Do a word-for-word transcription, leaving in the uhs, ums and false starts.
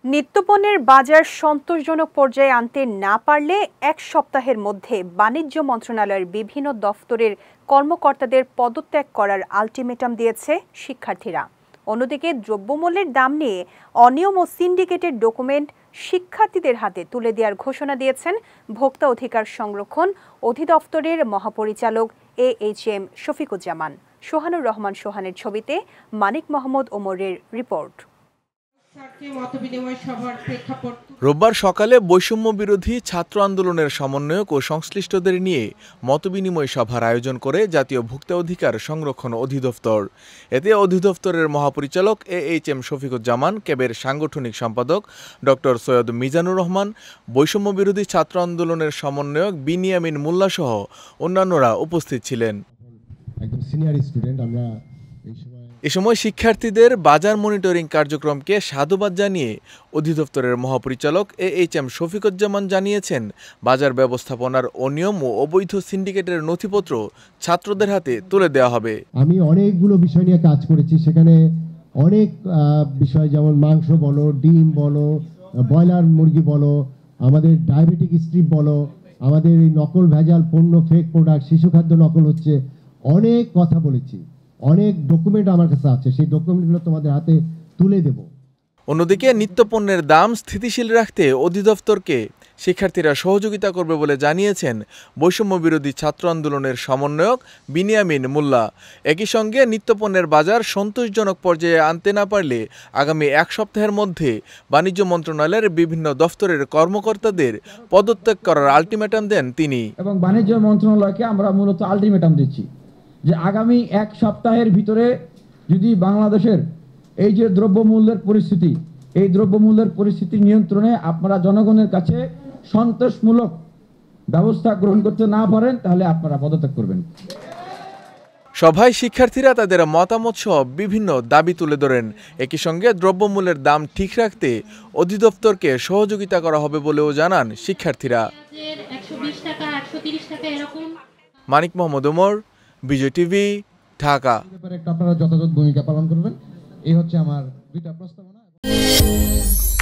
নিত্যপণ্যের বাজার সন্তোষজনক পর্যায়ে আনতে না পারলে এক সপ্তাহের মধ্যে বাণিজ্য মন্ত্রণালয়ের বিভিন্ন দফতরের কর্মকর্তাদের পদত্যাগ করার আলটিমেটাম দিয়েছে শিক্ষার্থীরা। অন্যদিকে দ্রব্যমূল্যের দাম নিয়ে অনিয়ম ও সিন্ডিকেটের ডকুমেন্ট শিক্ষার্থীদের হাতে তুলে দেওয়ার ঘোষণা দিয়েছেন ভোক্তা অধিকার সংরক্ষণ অধিদপ্তরের মহাপরিচালক A H M Shafiquzzaman. Sohanur Rahman সোহানের ছবিতে মানিক মোহাম্মদ ওমরের রিপোর্ট। রোববার সকালে বৈষম্য বিরোধী ছাত্র আন্দোলনের সমন্বয়ক ও সংশ্লিষ্টদের নিয়ে মতবিনিময় সভার আয়োজন করে জাতীয় ভোক্তা অধিকার সংরক্ষণ অধিদপ্তর। এতে অধিদপ্তরের মহাপরিচালক এ এইচ এম শফিকুজ্জামান, ক্যাবের সাংগঠনিক সম্পাদক ডক্টর সৈয়দ মিজানুর রহমান, বৈষম্য বিরোধী ছাত্র আন্দোলনের সমন্বয়ক বিনিয়ামিন মোল্লা সহ অন্যান্যরা উপস্থিত ছিলেন। একদম সিনিয়র স্টুডেন্ট আমরা এ সময় শিক্ষার্থীদের বাজার মনিটরিং কার্যক্রমকে সাধুবাদ জানিয়ে অধিদপ্তরের মহাপরিচালক এ এইচ এম শফিকুজ্জামান জানিয়েছেন, বাজার ব্যবস্থাপনার অনিয়ম ও অবৈধ সিন্ডিকেটের নথিপত্র ছাত্রদের হাতে তুলে দেওয়া হবে। আমি অনেকগুলো বিষয় নিয়ে কাজ করেছি, সেখানে অনেক বিষয় যেমন মাংস বলো, ডিম বলো, ব্রয়লার মুরগি বলো, আমাদের ডায়াবেটিক স্ট্রিপ বলো, আমাদের এই নকল ভেজাল পণ্য, ফেক প্রোডাক্ট, শিশু খাদ্য নকল হচ্ছে, অনেক কথা বলেছি। অনেক ডকুমেন্ট আমার কাছে আছে, সেই ডকুমেন্টগুলো তোমাদের হাতে তুলে দেব। অন্যদিকে নিত্যপণ্যের দাম স্থিতিশীল রাখতে অধিদপ্তরকে শিক্ষার্থীরা সহযোগিতা করবে বলে জানিয়েছেন বৈষম্য বিরোধী ছাত্র আন্দোলনের সমন্বয়ক বিনিয়ামিন মোল্লা। একই সঙ্গে নিত্যপণ্যের বাজার সন্তোষজনক পর্যায়ে আনতে না পারলে আগামী এক সপ্তাহের মধ্যে বাণিজ্য মন্ত্রণালয়ের বিভিন্ন দফতরের কর্মকর্তাদের পদত্যাগ করার আলটিমেটাম দেন তিনি। এবং বাণিজ্য মন্ত্রণালয়কে আমরা মূলত আলটিমেটাম দিচ্ছি যে আগামী এক সপ্তাহের ভিতরে যদি বাংলাদেশের এই যে দ্রব্যমূল্যের পরিস্থিতি, এই দ্রব্যমূল্যের পরিস্থিতি নিয়ন্ত্রণে আপনারা জনগণের কাছে সন্তোষমূলক ব্যবস্থা গ্রহণ করতে না পারেন, তাহলে আপনারা পদত্যাগ করবেন। সভায় শিক্ষার্থীরা তাদের মতামত সহ বিভিন্ন দাবি তুলে ধরেন। একই সঙ্গে দ্রব্যমূল্যের দাম ঠিক রাখতে অধিদপ্তরকে সহযোগিতা করা হবে বলেও জানান শিক্ষার্থীরা। মানিক মোহাম্মদ ওমর, বিজয় টিভি, ঢাকা। আপনারা যথাযথ ভূমিকা পালন করবেন, এই হচ্ছে আমার দুইটা প্রস্তাবনা।